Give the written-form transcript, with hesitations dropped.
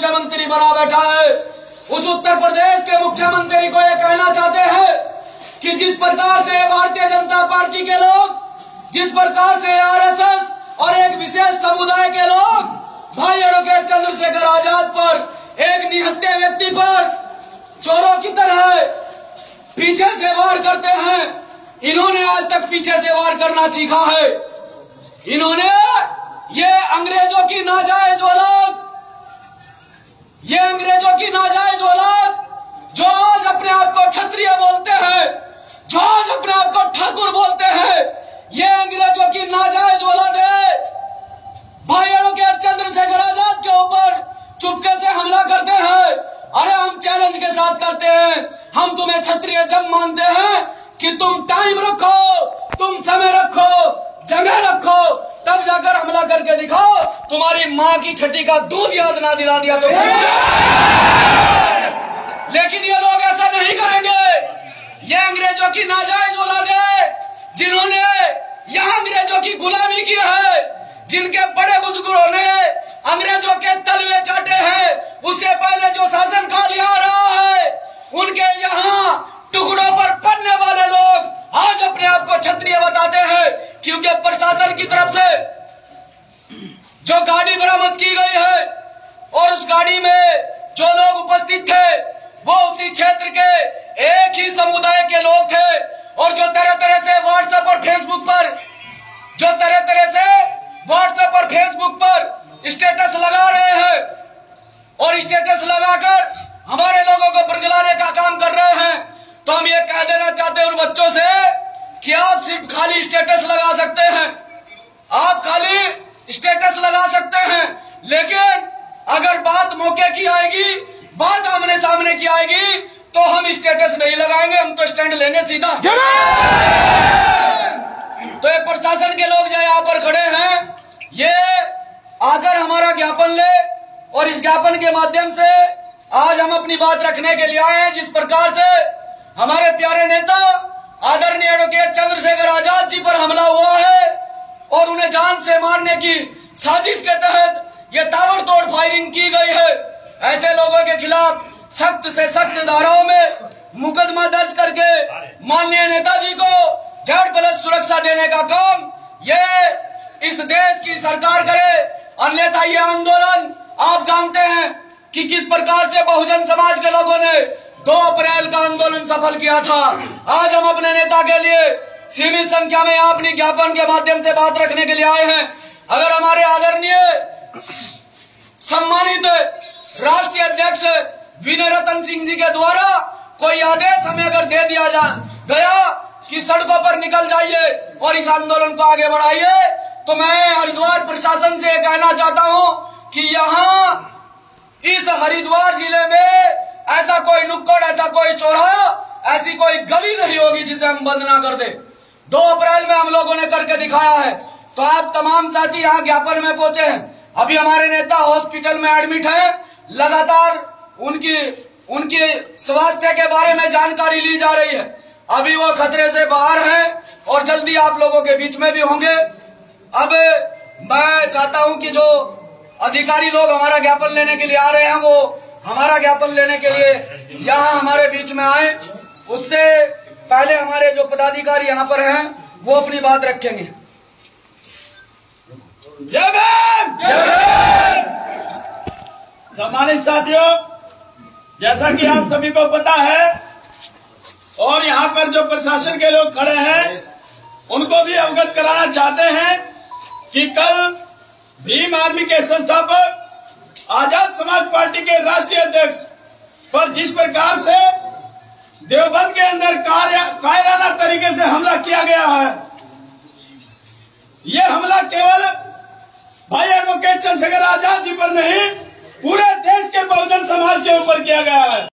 मुख्यमंत्री बना बैठा है। उस उत्तर प्रदेश के मुख्यमंत्री को ये कहना चाहते हैं कि जिस प्रकार से भारतीय जनता पार्टी के लोग, जिस प्रकार से आरएसएस और एक विशेष समुदाय के लोग भाई एडवोकेट चंद्रशेखर आजाद पर, एक निहत्थे व्यक्ति पर चोरों की तरह पीछे से वार करते हैं, इन्होंने आज तक पीछे से वार करना सीखा है। इन्होंने ये अंग्रेजों की नाजायज औलाद, ये अंग्रेजों की नाजायज औलाद जो आज अपने आप को क्षत्रिय बोलते हैं, जो आज अपने आप को ठाकुर बोलते हैं, ये अंग्रेजों की नाजायज औलाद है। भाई एडवोकेट चंद्रशेखर आजाद के ऊपर चुपके से हमला करते हैं। अरे हम चैलेंज के साथ करते हैं, हम तुम्हें क्षत्रिय जब मानते हैं कि तुम टाइम रखो, तुम समय रखो, जगह रखो, तब जाकर हमला करके दिखाओ। तुम्हारी माँ की छठी का दूध याद ना दिला दिया तो लेकिन ये लोग ऐसा नहीं करेंगे। ये अंग्रेजों की नाजायज औलाद है जिन्होंने यहाँ अंग्रेजों की गुलामी की है, जिनके बड़े बुजुर्गों ने अंग्रेजों के तलवे चाटे हैं। उससे पहले जो शासन काल आ रहा है, उनके यहाँ टुकड़ों पर पड़ने वाले लोग आज अपने आप को क्षत्रिय बताते हैं, क्योंकि प्रशासन की तरफ से जो गाड़ी बरामद की गई है और उस गाड़ी में जो लोग उपस्थित थे वो उसी क्षेत्र के एक ही समुदाय के लोग थे, और जो तरह तरह से व्हाट्सएप और फेसबुक पर, जो तरह तरह से व्हाट्सएप और फेसबुक पर स्टेटस लगा रहे हैं और स्टेटस लगाकर हमारे लोगों को बरगलाने का काम कर रहे हैं। तो हम ये कह देना चाहते हैं उन बच्चों से कि आप सिर्फ खाली स्टेटस लगा सकते हैं, आप खाली स्टेटस लगा सकते हैं, लेकिन अगर बात मौके की आएगी, बात आमने सामने की आएगी, तो हम स्टेटस नहीं लगाएंगे, हम तो स्टैंड लेंगे सीधा। तो एक प्रशासन के लोग जो यहाँ पर खड़े हैं, ये आकर हमारा ज्ञापन ले और इस ज्ञापन के माध्यम से आज हम अपनी बात रखने के लिए आए हैं। जिस प्रकार से हमारे प्यारे नेता आदरणीय एडवोकेट चंद्रशेखर आजाद जी पर हमला हुआ है और उन्हें जान से मारने की साजिश के तहत ये ताबड़तोड़ फायरिंग की गई है, ऐसे लोगों के खिलाफ सख्त से सख्त धाराओं में मुकदमा दर्ज करके माननीय नेताजी को जेड प्लस सुरक्षा देने का काम ये इस देश की सरकार करे। अन्यथा ये आंदोलन आप जानते हैं कि किस प्रकार से बहुजन समाज के लोगों ने 2 अप्रैल का आंदोलन सफल किया था। आज हम अपने नेता के लिए सीमित संख्या में यहाँ अपनी ज्ञापन के माध्यम से बात रखने के लिए आए हैं। अगर हमारे आदरणीय सम्मानित राष्ट्रीय अध्यक्ष विनय रतन सिंह जी के द्वारा कोई आदेश हमें अगर दे दिया गया कि सड़कों पर निकल जाइए और इस आंदोलन को आगे बढ़ाइए, तो मैं हरिद्वार प्रशासन से कहना चाहता हूं कि यहाँ इस हरिद्वार जिले में ऐसा कोई नुक्कड़, ऐसा कोई चौराहा, ऐसी कोई गली नहीं होगी जिसे हम बंद ना कर दे। 2 अप्रैल में हम लोगों ने करके दिखाया है। तो आप तमाम साथी यहाँ ज्ञापन में पहुंचे हैं। अभी हमारे नेता हॉस्पिटल में एडमिट हैं, लगातार उनकी स्वास्थ्य के बारे में जानकारी ली जा रही है। अभी वो खतरे से बाहर हैं और जल्दी आप लोगों के बीच में भी होंगे। अब मैं चाहता हूं कि जो अधिकारी लोग हमारा ज्ञापन लेने के लिए आ रहे हैं, वो हमारा ज्ञापन लेने के लिए यहाँ हमारे बीच में आए। उससे पहले हमारे जो पदाधिकारी यहाँ पर हैं वो अपनी बात रखेंगे। जय भीम! सम्मानित साथियों, जैसा कि आप सभी को पता है और यहाँ पर जो प्रशासन के लोग खड़े हैं उनको भी अवगत कराना चाहते हैं कि कल भीम आर्मी के संस्थापक आजाद समाज पार्टी के राष्ट्रीय अध्यक्ष पर जिस प्रकार से देवबंद के अंदर कायराना तरीके से हमला किया गया है, ये हमला केवल भाई एडवोकेट चंद्रशेखर आजाद जी पर नहीं, पूरे देश के बहुजन समाज के ऊपर किया गया है।